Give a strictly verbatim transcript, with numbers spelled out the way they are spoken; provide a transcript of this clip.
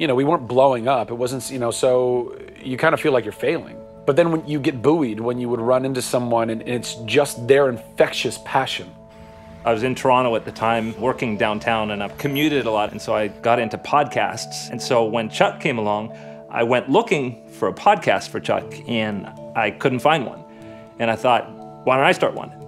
you know, we weren't blowing up. It wasn't, you know, so you kind of feel like you're failing. But then when you get buoyed, when you would run into someone and it's just their infectious passion. I was in Toronto at the time, working downtown, and I've commuted a lot, and so I got into podcasts. And so when Chuck came along, I went looking for a podcast for Chuck, and I couldn't find one. And I thought, why don't I start one?